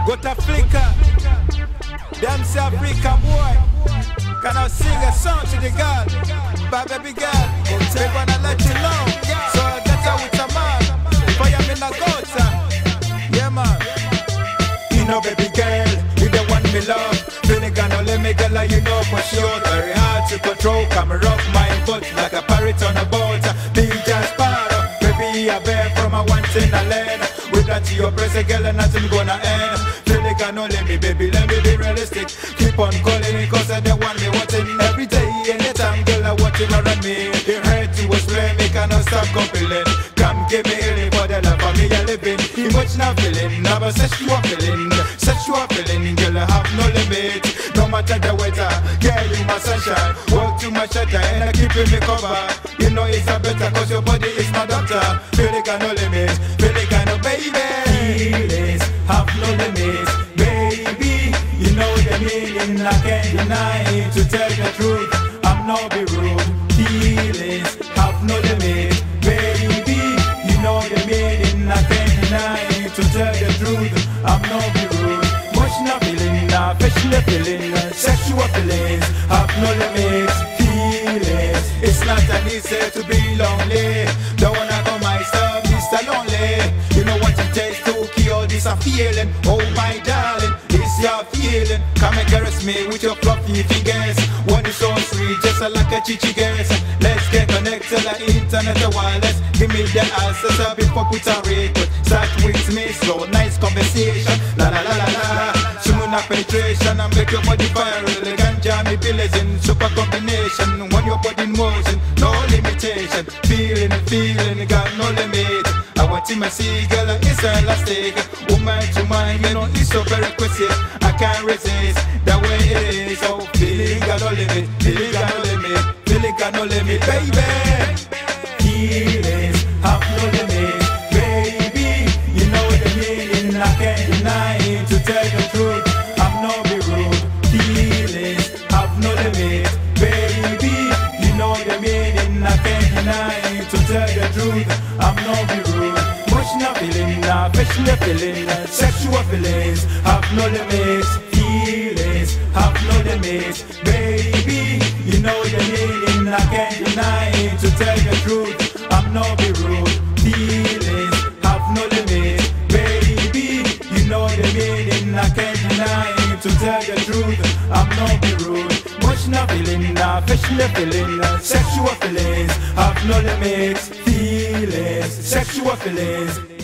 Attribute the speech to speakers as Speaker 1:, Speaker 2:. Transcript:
Speaker 1: Got a flicker. Them say Africa boy. Can I sing a song to the girl? But baby girl, they gonna let you know. So I get her with a man. If I am in a gutter. Yeah man. You know baby girl, you the one me love. Finnegan no let me girl like you know for sure. Very hard to control, come rough my foot like a parrot on a boat. Big just sparrow, baby I bear from a once in a lane. With that to your present girl and nothing gonna end. Finnegan no let me baby, let me be realistic. Keep on calling it cause I don't want me watching every day. Anytime girl I watching around me. It hurt to explain, me cannot stop complaining. Come give me healing for the love of me a living. Emotional feeling, never sexual feeling. Sexual feeling, girl I have no limit. No matter the weather, girl you my sunshine. Walk to my shelter and I keep me covered. You know it's a better cause your body is my doctor. Finnegan no limit, Finnegan no baby. Feelings have no limits, baby. You know the meaning, I can't deny it. To tell the truth, I'm not be rude. Feelings have no limits, baby. You know the meaning, I can't deny it. To tell the truth, I'm not be rude. Emotional feeling, affectionate feeling, sexual feelings have no limits. Feelings, it's not an easy to be lonely. Don't wanna go myself, Mr. Lonely. You know what it takes to cure this a feeling. Oh my darling, it's your feeling. Come and caress me with your fluffy fingers. One is so sweet, just like a chichi guess. Let's get connected like internet or wireless. Give me the answers before put a record. Start with me, slow, nice conversation. La la la la la. Smooth penetration and make your body viral. The ganja me blazing, super combination. When your body in motion, no limitation. Feeling, got no limit. I want to my see, girl, it's elastic. Woman to mind, you know it's so very requisite. I can't resist the way it is. So feeling got no limit, feeling got no limit, feeling got no limit, baby. Feelings have no limit, baby. You know the meaning, I can't deny it. To tell the truth, I'm not be rude. Feelings have no limit, baby. You know the meaning, I can't deny it. To tell the truth, I'm not be rude. Emotional feeling, affectionate feeling, sexual feelings have no limits. Feelings have no limits, baby. You know the meaning, I can't deny it. To tell the truth, I'm not be rude. Feelings have no limits, baby. You know the meaning, I can't deny it. To tell the truth, I'm not be rude. Emotional feeling, affectionate feeling, sexual feelings have no limits. Feelings, sexual feelings.